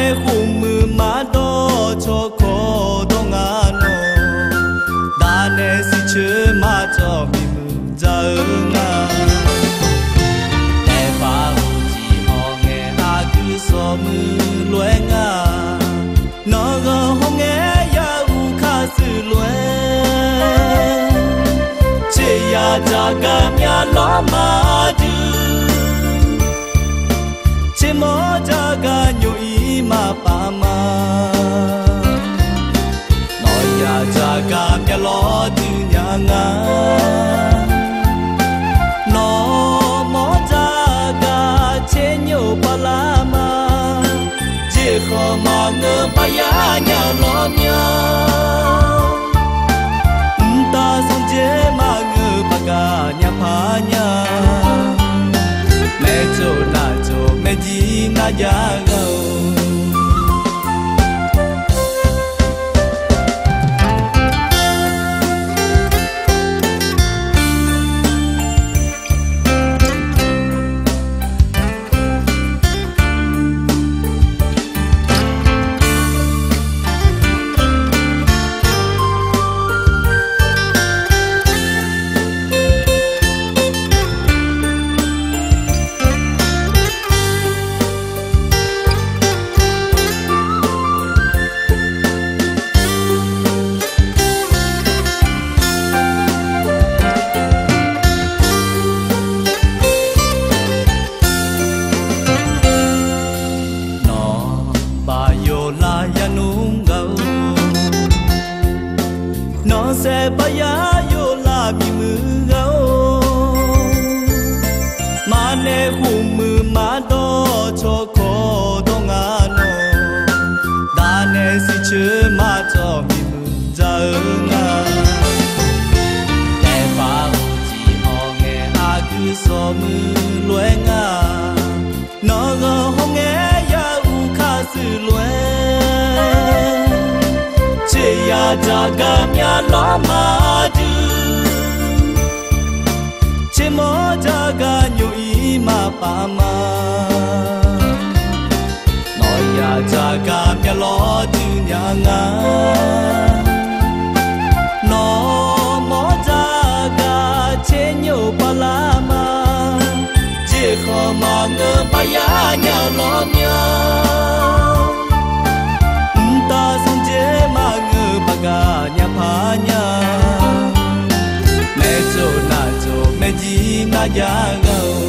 khung mưa má đo cho khó đo ngàn đã nè si chưa má cho mình mưa giờ ngà để phá chỉ họ nghe à cứ so mưa lue ngà nó gõ không nghe ya u khá sự lue chỉ ya cha cam ya lo mà chỉ mơ cha cả nhụy mà pa mà nói ya cha cả nhà lo từ nhà ngà nó mơ cha cả chế nhiều pa la mà chỉ khó mà ngơ pa ya nhà lo nhau ta sống chế mà ngơ pa cả nhà pa nhà mẹ chỗ na chỗ mẹ gì na ya gâu nó sẽ bay yo la mi mưa gấu mà nè khung mưa má đo cho khó đo ngàn đã nè si chưa má cho mi mưa giờ ngà để phá chỉ họ nghe à cứ so mưa lue ngà nó gõ không nghe ya u khá sự lue chỉ ya cha cam ya lo mà chỉ mơ cha cả nhụy mà pa mà nói ya cha cam ya lo từ nhà ngà nó mơ cha cả chế nhiều pa la mà chỉ khó mà ngơ pa ya nhà lo nhau ta sống chế mà ngơ pa cả nhà pa nhà mẹ chỗ na chỗ mẹ gì na ya gâu